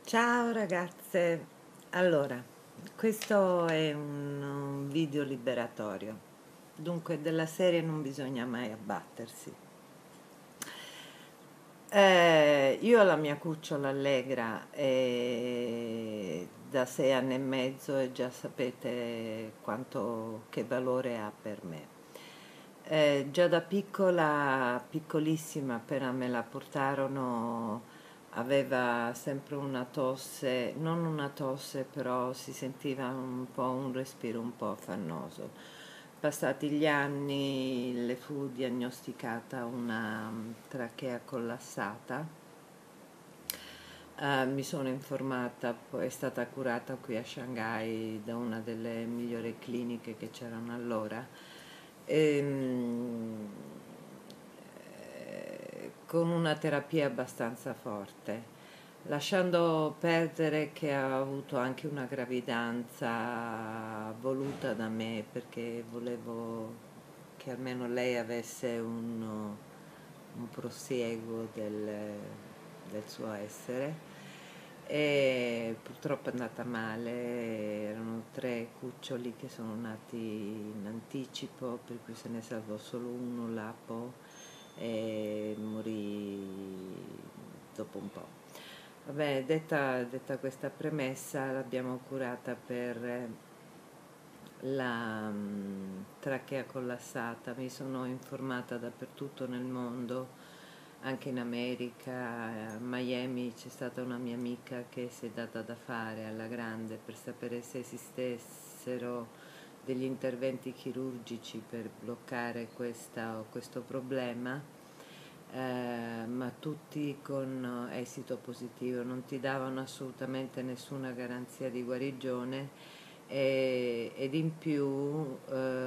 Ciao ragazze, allora, questo è un video liberatorio, dunque della serie non bisogna mai abbattersi. Io ho la mia cucciola Allegra da 6 anni e mezzo e già sapete che valore ha per me. Già da piccola, piccolissima, appena me la portarono, aveva sempre una tosse, non una tosse, però si sentiva un po' un respiro un po' affannoso. Passati gli anni le fu diagnosticata una trachea collassata. Mi sono informata, poi è stata curata qui a Shanghai da una delle migliori cliniche che c'erano allora. Ehm, con una terapia abbastanza forte, lasciando perdere che ha avuto anche una gravidanza voluta da me perché volevo che almeno lei avesse un prosieguo del suo essere. E purtroppo è andata male, erano 3 cuccioli che sono nati in anticipo, per cui se ne salvò solo uno, Lapo, e morì dopo un po'. Vabbè, detta questa premessa, l'abbiamo curata per la trachea collassata. Mi sono informata dappertutto nel mondo, anche in America. A Miami c'è stata una mia amica che si è data da fare alla grande per sapere se esistessero degli interventi chirurgici per bloccare questo problema, ma tutti con esito positivo, non ti davano assolutamente nessuna garanzia di guarigione ed in più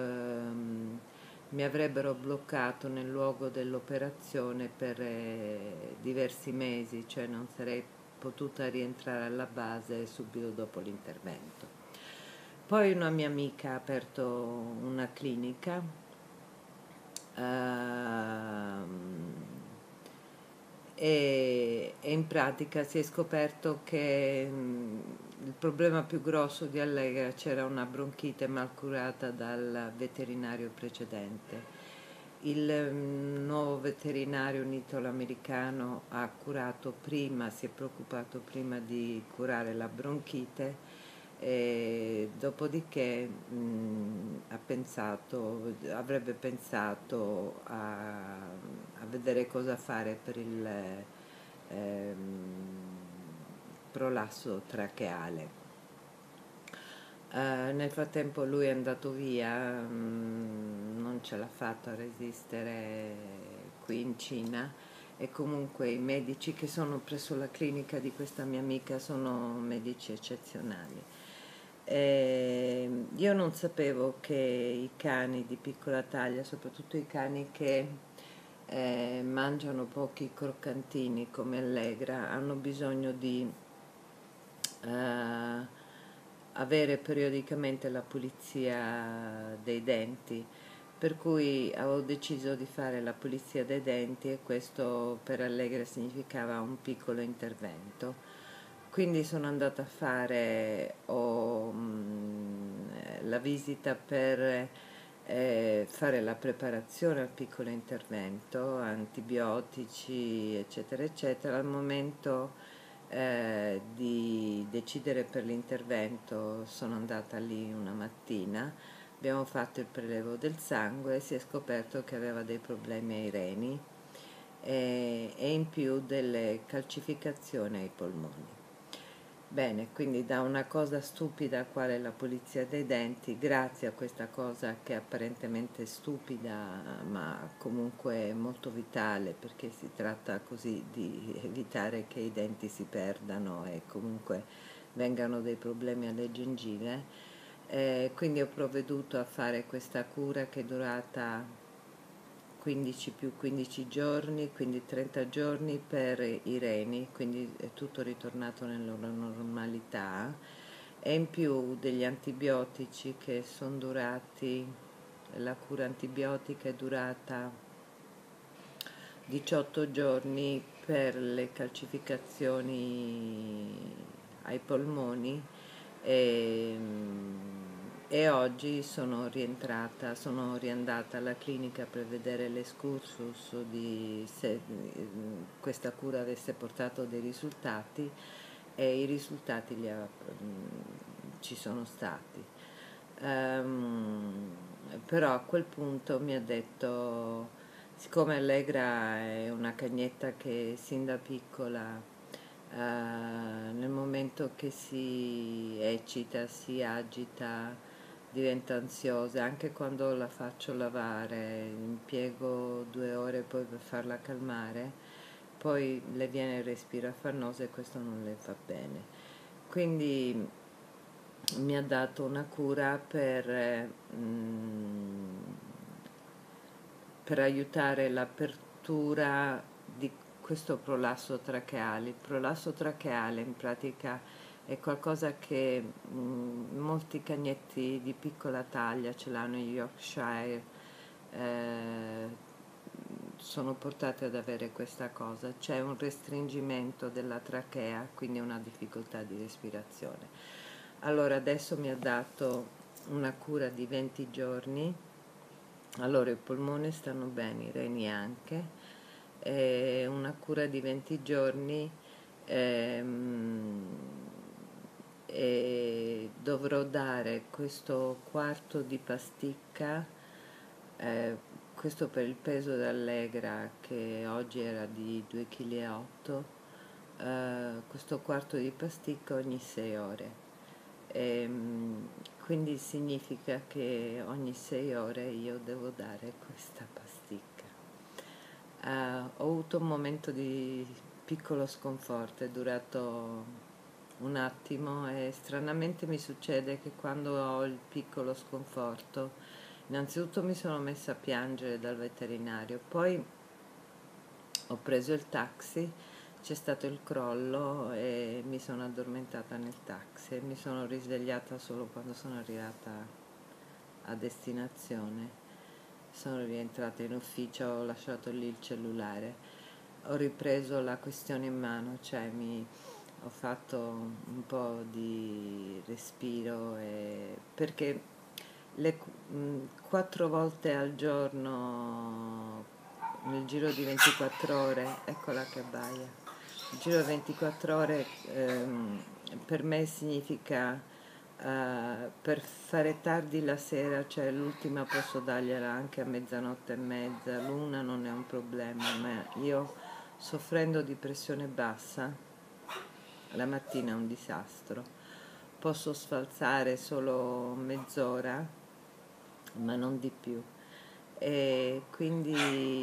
mi avrebbero bloccato nel luogo dell'operazione per diversi mesi, cioè non sarei potuta rientrare alla base subito dopo l'intervento. Poi una mia amica ha aperto una clinica e in pratica si è scoperto che il problema più grosso di Allegra, c'era una bronchite mal curata dal veterinario precedente. Il nuovo veterinario italo-americano ha curato prima, si è preoccupato prima di curare la bronchite, e dopodiché avrebbe pensato a vedere cosa fare per il prolasso tracheale. Nel frattempo lui è andato via, non ce l'ha fatto a resistere qui in Cina, e comunque i medici che sono presso la clinica di questa mia amica sono medici eccezionali. Io non sapevo che i cani di piccola taglia, soprattutto i cani che mangiano pochi croccantini come Allegra, hanno bisogno di avere periodicamente la pulizia dei denti, per cui avevo deciso di fare la pulizia dei denti, e questo per Allegra significava un piccolo intervento. Quindi sono andata a fare la visita per fare la preparazione al piccolo intervento, antibiotici, eccetera, eccetera. Al momento di decidere per l'intervento sono andata lì una mattina, abbiamo fatto il prelevo del sangue e si è scoperto che aveva dei problemi ai reni e in più delle calcificazioni ai polmoni. Bene, quindi da una cosa stupida quale la pulizia dei denti, grazie a questa cosa che è apparentemente stupida, ma comunque molto vitale, perché si tratta così di evitare che i denti si perdano e comunque vengano dei problemi alle gengive. Quindi ho provveduto a fare questa cura che è durata 15 più 15 giorni, quindi 30 giorni per i reni, quindi è tutto ritornato nella normalità, e in più degli antibiotici che sono durati, la cura antibiotica è durata 18 giorni per le calcificazioni ai polmoni e, e oggi sono riandata alla clinica per vedere l'escursus di se questa cura avesse portato dei risultati, e i risultati ci sono stati. Però a quel punto mi ha detto, siccome Allegra è una cagnetta che sin da piccola, nel momento che si eccita, si agita, diventa ansiosa, anche quando la faccio lavare, impiego 2 ore poi per farla calmare, poi le viene il respiro affannoso e questo non le fa bene. Quindi mi ha dato una cura per aiutare l'apertura di questo prolasso tracheale. Il prolasso tracheale in pratica è qualcosa che molti cagnetti di piccola taglia ce l'hanno in Yorkshire, sono portati ad avere questa cosa. C'è un restringimento della trachea, quindi una difficoltà di respirazione. Allora adesso mi ha dato una cura di 20 giorni, allora i polmoni stanno bene, i reni anche, una cura di 20 giorni, e dovrò dare questo quarto di pasticca, questo per il peso d'Allegra che oggi era di 2,8 kg, questo quarto di pasticca ogni 6 ore. Quindi significa che ogni 6 ore io devo dare questa pasticca. Ho avuto un momento di piccolo sconforto, è durato un attimo e stranamente mi succede che quando ho il piccolo sconforto, innanzitutto mi sono messa a piangere dal veterinario, poi ho preso il taxi, c'è stato il crollo e mi sono addormentata nel taxi e mi sono risvegliata solo quando sono arrivata a destinazione. Sono rientrata in ufficio, ho lasciato lì il cellulare, ho ripreso la questione in mano, cioè ho fatto un po' di respiro, perché 4 volte al giorno nel giro di 24 ore, eccola che abbaia, nel giro di 24 ore per me significa per fare tardi la sera, cioè l'ultima posso dargliela anche a mezzanotte e mezza, l'una non è un problema, ma io soffrendo di pressione bassa, la mattina è un disastro, posso sfalsare solo mezz'ora, ma non di più. E quindi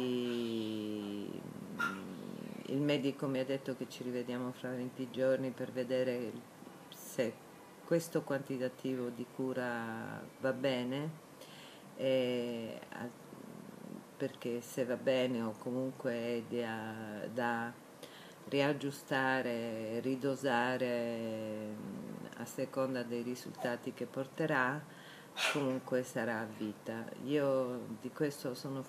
il medico mi ha detto che ci rivediamo fra 20 giorni per vedere se questo quantitativo di cura va bene, e, perché se va bene o comunque è da riaggiustare, ridosare a seconda dei risultati che porterà, comunque sarà a vita. Io di questo sono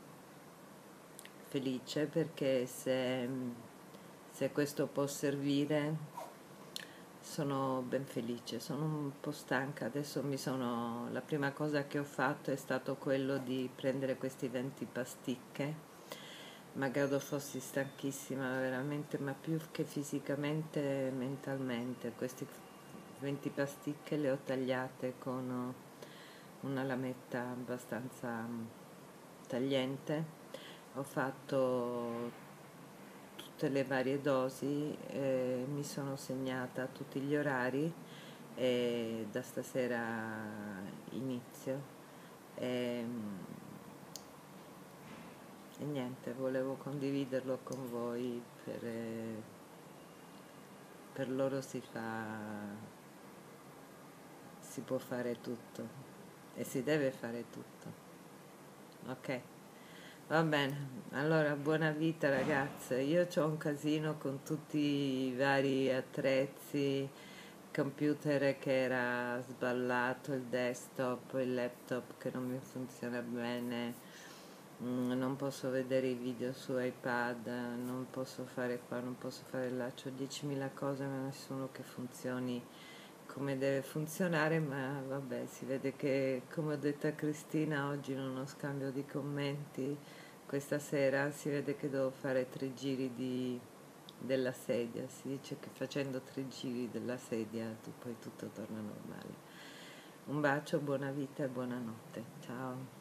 felice perché se questo può servire sono ben felice, sono un po' stanca, adesso la prima cosa che ho fatto è stato quello di prendere questi 20 pasticche, malgrado fossi stanchissima veramente, ma più che fisicamente, mentalmente. Queste 20 pasticche le ho tagliate con una lametta abbastanza tagliente, ho fatto tutte le varie dosi, mi sono segnata tutti gli orari e da stasera inizio. E, e niente, volevo condividerlo con voi per loro si può fare tutto e si deve fare tutto. Ok? Va bene, allora buona vita ragazze, io ho un casino con tutti i vari attrezzi, computer che era sballato, il desktop, il laptop che non mi funziona bene, Non posso vedere i video su iPad, non posso fare qua, non posso fare là, ho 10.000 cose, ma nessuno che funzioni come deve funzionare, ma vabbè, si vede che, come ho detto a Cristina oggi in uno scambio di commenti, questa sera si vede che devo fare 3 giri della sedia, si dice che facendo 3 giri della sedia poi tutto torna normale. Un bacio, buona vita e buonanotte, ciao.